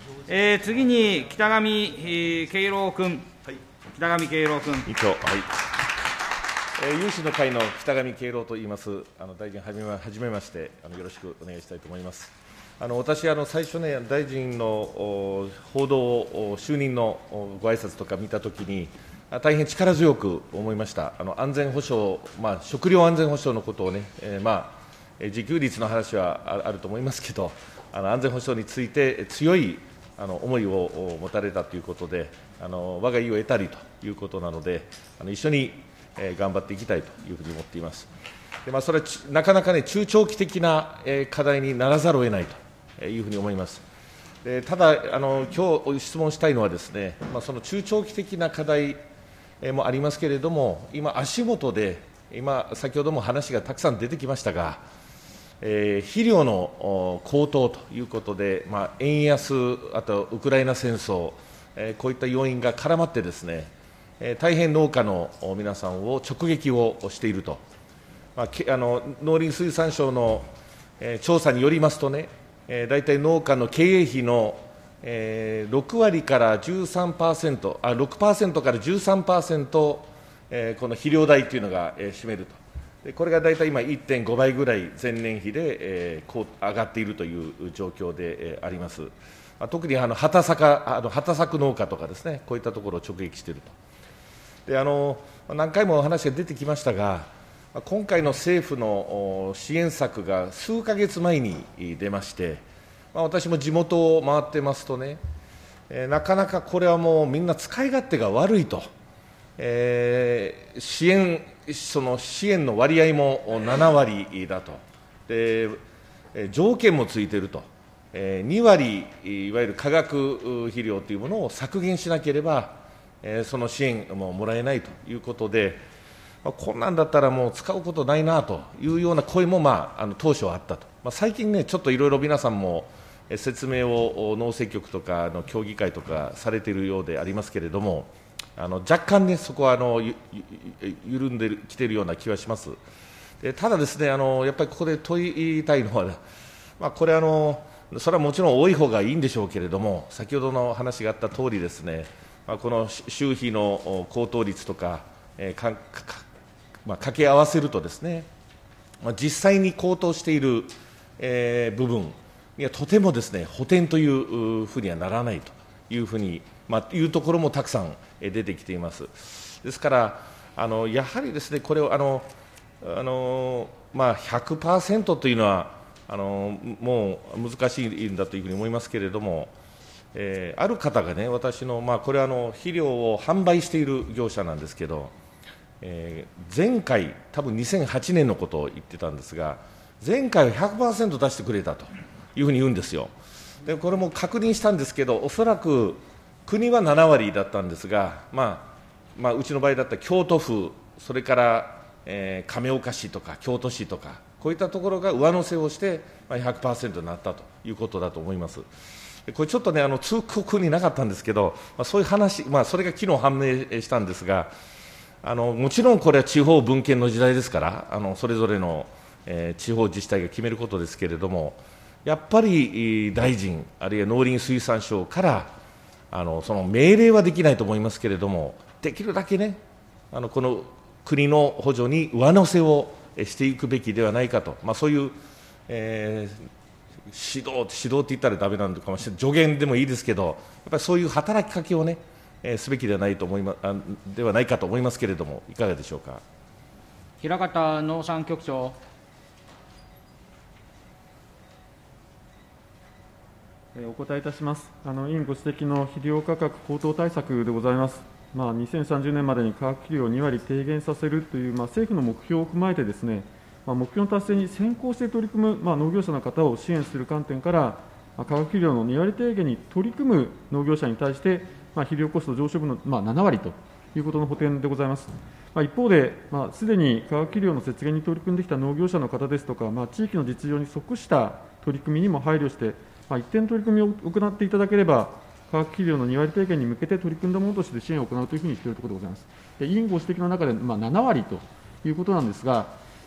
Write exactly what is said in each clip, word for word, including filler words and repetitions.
えー、次に北上敬郎君、はい、北上敬郎君。 委員長、はい、えー、有志の会の北上敬郎と言います。あの大臣はじめま、はじめましてあの、よろしくお願いしたいと思います。あの私あの、最初ね、大臣の報道、就任のご挨拶とか見たときに、大変力強く思いました。あの安全保障、まあ、食料安全保障のことをね、えーまあ、自給率の話はあると思いますけど、あの安全保障について強いあの思いを持たれたということで、あの我が意を得たりということなので、あの一緒に頑張っていきたいというふうに思っています。でまあ、それはなかなかね、中長期的な課題にならざるを得ないというふうに思います。でただあの、今日質問したいのはですね、まあ、その中長期的な課題もありますけれども、今、足元で、今、先ほども話がたくさん出てきましたが、えー、肥料の高騰ということで、まあ、円安、あとウクライナ戦争、えー、こういった要因が絡まってですね、えー、大変農家の皆さんを直撃をしていると、まあ、あの農林水産省の、えー、調査によりますとね、えー、大体農家の経営費のえー、ろくわりからじゅうさんパーセント、あ ろくパーセント から じゅうさんパーセント、えー、この肥料代というのが、えー、占めると、でこれが大体今、いってんごばいぐらい前年比で、えー、こう上がっているという状況で、えー、あります。まあ、特にあの畑作あの畑作農家とかですね、こういったところを直撃していると。であの何回もお話が出てきましたが、今回の政府の支援策が数か月前に出まして、まあ、私も地元を回ってますとね、えー、なかなかこれはもうみんな使い勝手が悪いと、えー、支援その支援の割合もななわりだと、で条件もついていると、えー、にわり、いわゆる化学肥料というものを削減しなければ、えー、その支援ももらえないということで、まあ、こんなんだったらもう使うことないなというような声も、まあ、あの当初はあったと、まあ、最近ね、ちょっといろいろ皆さんも説明を農政局とかの協議会とかされているようでありますけれども、あの若干ね、そこはあのゆゆ緩んできているような気はします。でただですね、あのやっぱりここで問いたいのは、まあ、これあの、それはもちろん多い方がいいんでしょうけれども、先ほどの話があったとおりですね、まあ、この収費の高騰率とか、えーかかまあ、掛け合わせるとですね、まあ、実際に高騰している、えー、部分いやとてもですね補填というふうにはならないというふうに、まあ、いうところもたくさん出てきています。ですからあのやはりですね、これをあのあの、まあ、ひゃくパーセント というのはあのもう難しいんだというふうに思いますけれども、えー、ある方がね、私の、まあ、これはあの肥料を販売している業者なんですけど、えー、前回、多分にせんはちねんのことを言ってたんですが、前回は ひゃくパーセント 出してくれたというふうに言うんですよ。でこれも確認したんですけど、おそらく国はななわりだったんですが、まあまあ、うちの場合だったら京都府、それから、えー、亀岡市とか京都市とか、こういったところが上乗せをして、まあ、ひゃくパーセント になったということだと思います。これちょっとね、あの通告になかったんですけど、まあ、そういう話、まあ、それが昨日判明したんですが、あのもちろんこれは地方分権の時代ですから、あのそれぞれの、えー、地方自治体が決めることですけれども、やっぱり大臣、あるいは農林水産省からあのその命令はできないと思いますけれども、できるだけね、あのこの国の補助に上乗せをしていくべきではないかと、まあ、そういう、えー、指導、指導って言ったらだめなのかもしれない、助言でもいいですけど、やっぱりそういう働きかけをね、えー、すべきではないと思いまあではないかと思いますけれども、いかがでしょうか。 平方農産局長。 お答えいたします。あの委員ご指摘の肥料価格高騰対策でございます。まあ、にせんさんじゅうねんまでに化学肥料をにわり低減させるという、まあ、政府の目標を踏まえてですね、まあ、目標の達成に先行して取り組む、まあ、農業者の方を支援する観点から、まあ、化学肥料のにわり低減に取り組む農業者に対して、まあ、肥料コスト上昇分の、まあ、ななわりということの補填でございます。まあ、一方で、まあ、すでに化学肥料の節減に取り組んできた農業者の方ですとか、まあ、地域の実情に即した取り組みにも配慮して、まあ、一点取り組みを行っていただければ、化学肥料のにわり低減に向けて取り組んだものとして支援を行うというふうにしているところでございます。で委員ご指摘の中で、まあ、ななわりということなんですが、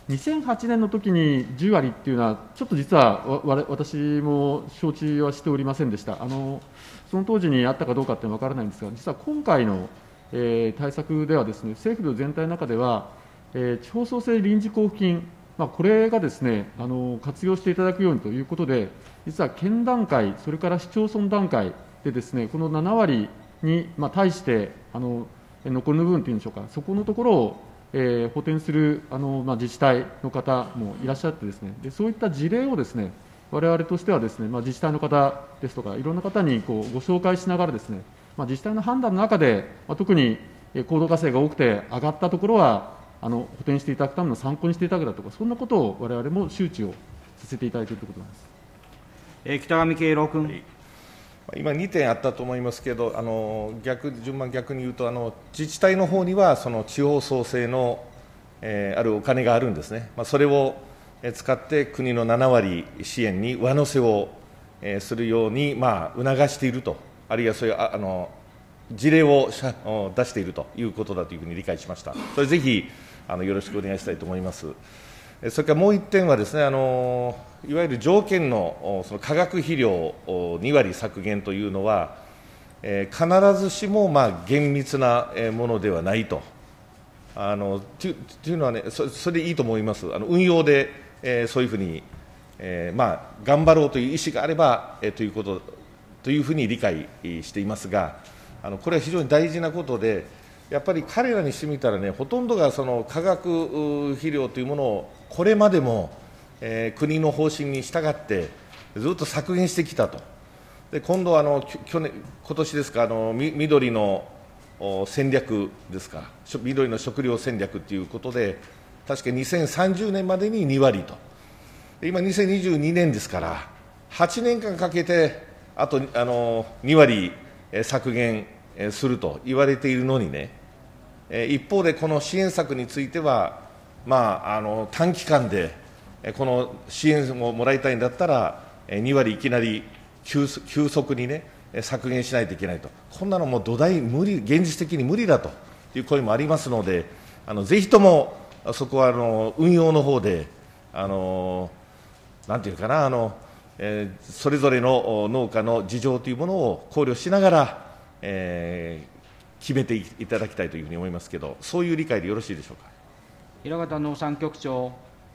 にせんはちねんの時にじゅうわりっていうのは、ちょっと実はわわ私も承知はしておりませんでした。あのその当時にあったかどうかっていうのは分からないんですが、実は今回の、えー、対策ではですね、政府全体の中では、えー、地方創生臨時交付金、まあ、これがですね、あの活用していただくようにということで、実は県段階、それから市町村段階でですね、このななわりに、まあ、対してあの残りの部分というんでしょうか、そこのところを、えー、補填するあの、まあ、自治体の方もいらっしゃってですね、でそういった事例をですね、我々としてはですね、まあ、自治体の方ですとか、いろんな方にこうご紹介しながらですね、まあ、自治体の判断の中で、まあ、特に行動火星が多くて上がったところは、あの補填していただくための参考にしていただくだとか、そんなことを我々も周知をさせていただいているということなんです。 えー、北上敬郎君。はい、 今、にてんあったと思いますけど、あの逆順番逆に言うと、あの自治体の方にはその地方創生の、えー、あるお金があるんですね、まあ、それを使って国のななわり支援に上乗せを、えー、するように、まあ、促していると、あるいはそういうああの事例を出しているということだというふうに理解しました。それぜひあのよろしくお願いしたいと思います。それからもう一点はですね、あのいわゆる条件のその化学肥料にわり削減というのは、えー、必ずしもまあ厳密なものではないと。あのというのはね、そ, それでいいと思います。あの運用で、えー、そういうふうに、えーまあ、頑張ろうという意思があれば、えー、ということというふうに理解していますが、あのこれは非常に大事なことで、やっぱり彼らにしてみたらね、ほとんどがその化学肥料というものをこれまでも、えー、国の方針に従ってずっと削減してきたと。で今度あの去年今年ですか、あのみ緑の戦略ですか、緑の食料戦略ということで、確かにせんさんじゅうねんまでににわりと、今にせんにじゅうにねんですから、はちねんかんかけてあとあのにわり削減すると言われているのにね、一方でこの支援策については、まあ、あの短期間でこの支援をもらいたいんだったら、にわりいきなり急速にね、削減しないといけないと、こんなのもう土台無理、現実的に無理だという声もありますので、あのぜひともそこはあの運用の方で、あのなんていうかな、あの、えー、それぞれの農家の事情というものを考慮しながら、えー、決めていただきたいというふうに思いますけど、そういう理解でよろしいでしょうか。 平方農産局長。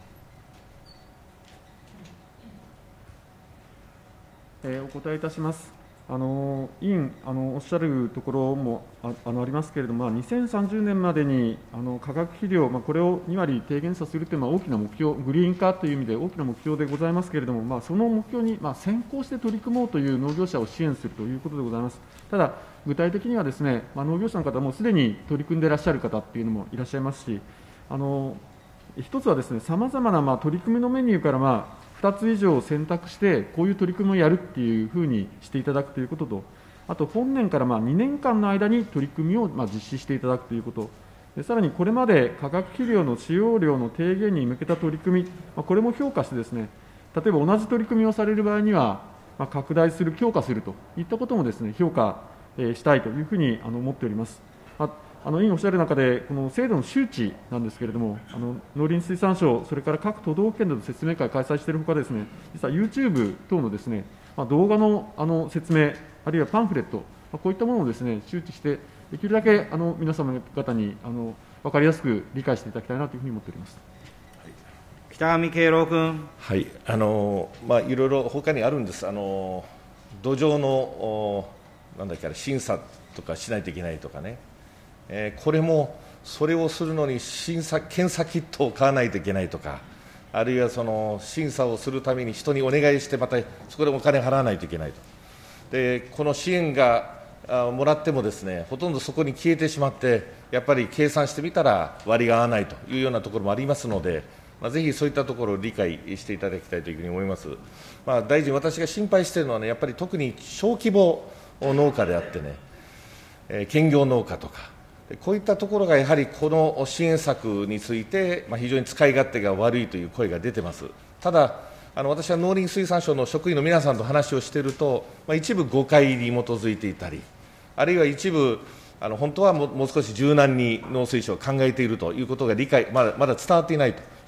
えー、お答えいたします。あの委員あのおっしゃるところも あ, あ, のありますけれども、にせんさんじゅうねんまでにあの化学肥料、まあ、これをにわり低減させるというのは大きな目標、グリーン化という意味で大きな目標でございますけれども、まあ、その目標に、まあ、先行して取り組もうという農業者を支援するということでございます。ただ、具体的にはですね、まあ、農業者の方もすでに取り組んでいらっしゃる方っていうのもいらっしゃいますし、あの一つはですね、さまざまなまあ取り組みのメニューから、まあ、ふたつ以上選択して、こういう取り組みをやるっていうふうにしていただくということと、あと本年からまあにねんかんの間に取り組みをまあ実施していただくということ、でさらにこれまで化学肥料の使用量の低減に向けた取り組み、まあ、これも評価してですね、例えば同じ取り組みをされる場合には、まあ、拡大する、強化するといったこともですね、評価、えー、したいというふうにあの思っております。ああの委員おっしゃる中で、この制度の周知なんですけれども、あの農林水産省、それから各都道府県での説明会を開催しているほかですね、実は ユーチューブ 等のですね、まあ、動画のあの説明、あるいはパンフレット、まあ、こういったものをですね、周知して、できるだけあの皆様方にあの分かりやすく理解していただきたいなというふうに思っております。 北上敬郎君。 はい、あのまあ、いろいろ他にあるんです。あの土壌のなんだっけあれ審査とかしないといけないとかね、えー、これもそれをするのに審査検査キットを買わないといけないとか、あるいはその審査をするために人にお願いして、またそこでお金払わないといけないと。でこの支援があもらってもですね、ほとんどそこに消えてしまって、やっぱり計算してみたら割が合わないというようなところもありますので、まあ、ぜひそういったところを理解していただきたいというふうに思います。まあ、大臣、私が心配しているのはね、やっぱり特に小規模農家であってね、えー、兼業農家とか、こういったところがやはりこの支援策について、まあ、非常に使い勝手が悪いという声が出てます。ただ、あの私は農林水産省の職員の皆さんと話をしていると、まあ、一部誤解に基づいていたり、あるいは一部、あの本当はもう、もう少し柔軟に農水省を考えているということが理解、まだまだ伝わっていないと、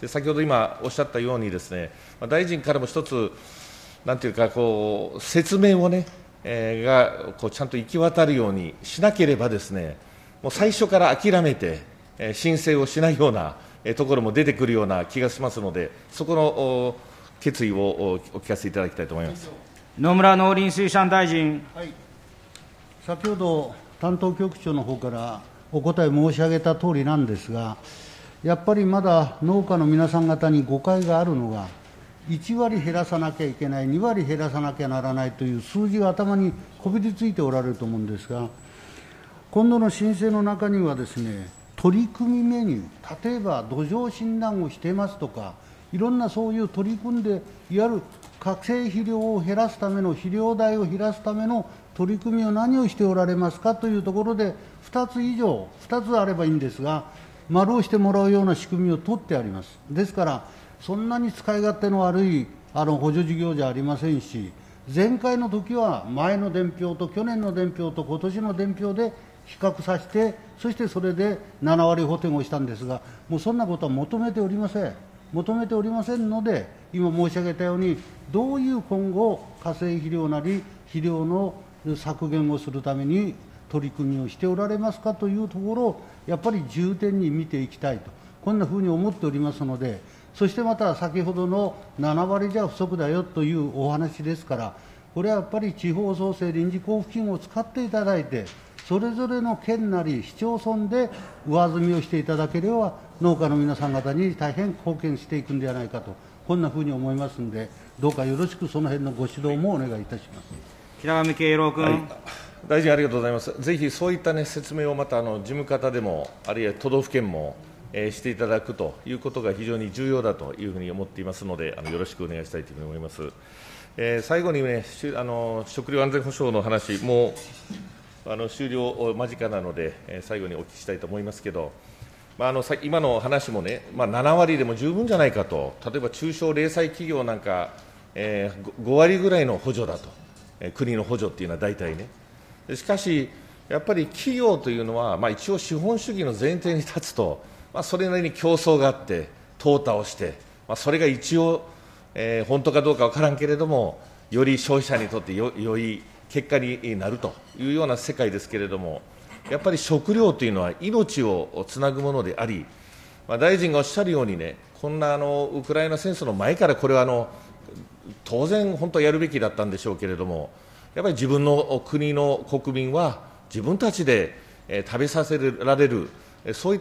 で先ほど今おっしゃったようにですね、大臣からも一つ、なんていうかこう、説明をね、えー、がこうちゃんと行き渡るようにしなければですね、もう最初から諦めて、えー、申請をしないような、えー、ところも出てくるような気がしますので、そこの決意をお聞かせいただきたいと思います。 野村農林水産大臣。 はい、先ほど担当局長の方からお答え申し上げたとおりなんですが、やっぱりまだ農家の皆さん方に誤解があるのが、いち割減らさなきゃいけない、に割減らさなきゃならないという数字が頭にこびりついておられると思うんですが、今度の申請の中にはですね、取り組みメニュー、例えば土壌診断をしてますとか、いろんなそういう取り組んで、いわゆる化成肥料を減らすための、肥料代を減らすための取り組みを何をしておられますかというところで、ふたつ以上、ふたつあればいいんですが、丸をしてもらうような仕組みを取ってあります。ですから、そんなに使い勝手の悪いあの補助事業じゃありませんし、前回の時は前の伝票と去年の伝票と今年の伝票で比較させて、そしてそれでなな割補填をしたんですが、もうそんなことは求めておりません。求めておりませんので、今申し上げたように、どういう今後、化成肥料なり、肥料の削減をするために取り組みをしておられますかというところを、やっぱり重点に見ていきたいと、こんなふうに思っておりますので、そしてまた先ほどのなな割じゃ不足だよというお話ですから、これはやっぱり地方創生臨時交付金を使っていただいて、それぞれの県なり市町村で上積みをしていただければ、農家の皆さん方に大変貢献していくんではないかと、こんなふうに思いますので、どうかよろしくその辺のご指導もお願いいたします。 北上敬郎君、はい、 大臣、ありがとうございます。ぜひそういった、ね、説明をまたあの事務方でも、あるいは都道府県も、えー、していただくということが非常に重要だというふうに思っていますので、あのよろしくお願いしたいというふうに思います。えー、最後に、ね、あの食料安全保障の話、もうあの終了間近なので、えー、最後にお聞きしたいと思いますけど、まあ、あのさ今の話もね、まあ、なな割でも十分じゃないかと、例えば中小零細企業なんか、えー、ご割ぐらいの補助だと、えー、国の補助っていうのは大体ね。しかし、やっぱり企業というのは、まあ、一応、資本主義の前提に立つと、まあ、それなりに競争があって、淘汰をして、まあ、それが一応、えー、本当かどうか分からんけれども、より消費者にとってよ良い結果になるというような世界ですけれども、やっぱり食料というのは命をつなぐものであり、まあ、大臣がおっしゃるようにね、こんなあのウクライナ戦争の前からこれはあの当然、本当はやるべきだったんでしょうけれども、やっぱり自分の国の国民は自分たちで、えー、食べさせられる、そういった、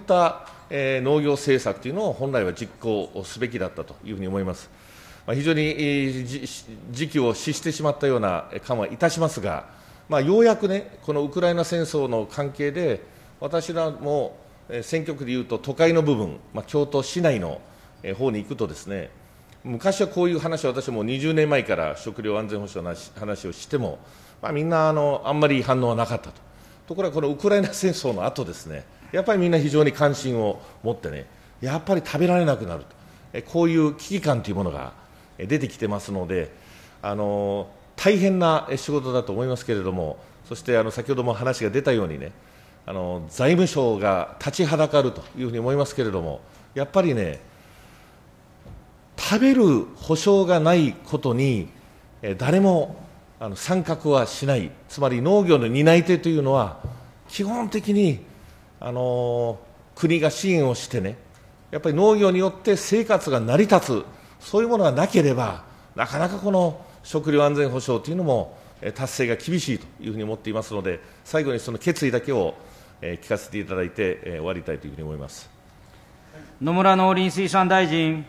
えー、農業政策というのを本来は実行すべきだったというふうに思います。まあ、非常に、えー、時期を失してしまったような感はいたしますが、まあ、ようやくね、このウクライナ戦争の関係で、私らも選挙区でいうと、都会の部分、まあ、京都市内の方に行くとですね、昔はこういう話を私もにじゅうねんまえから食料安全保障の話をしても、まあ、みんなあのあんまり反応はなかったと。ところがこのウクライナ戦争の後ですね、やっぱりみんな非常に関心を持ってね、やっぱり食べられなくなると、こういう危機感というものが出てきてますので、あの大変な仕事だと思いますけれども、そしてあの先ほども話が出たようにね、あの財務省が立ちはだかるというふうに思いますけれども、やっぱりね、食べる保証がないことに、え誰もあの参画はしない、つまり農業の担い手というのは、基本的に、あの国が支援をしてね、やっぱり農業によって生活が成り立つ、そういうものがなければ、なかなかこの食料安全保障というのも達成が厳しいというふうに思っていますので、最後にその決意だけを聞かせていただいて終わりたいというふうに思います。 野村農林水産大臣。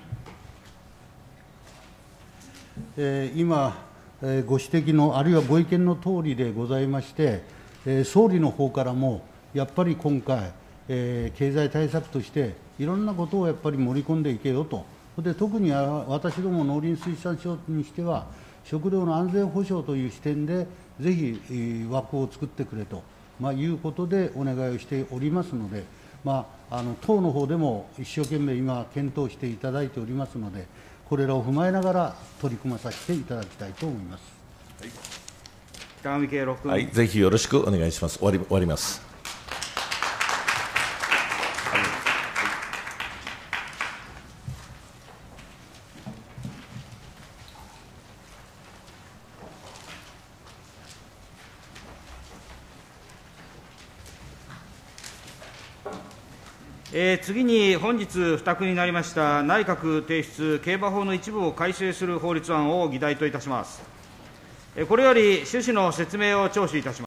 えー、今、えー、ご指摘の、あるいはご意見の通りでございまして、えー、総理の方からも、やっぱり今回、えー、経済対策として、いろんなことをやっぱり盛り込んでいけよと、で特に私ども農林水産省にしては、食料の安全保障という視点で、ぜひ、えー、枠を作ってくれと、まあ、いうことでお願いをしておりますので、まあ、あの党の方でも一生懸命今、検討していただいておりますので、これらを踏まえながら取り組まさせていただきたいと思います。 はい、北上敬郎君、 はい、ぜひよろしくお願いします。終わり、終わります。 えー、次に本日付託になりました内閣提出競馬法の一部を改正する法律案を議題といたします。これより趣旨の説明を聴取いたします。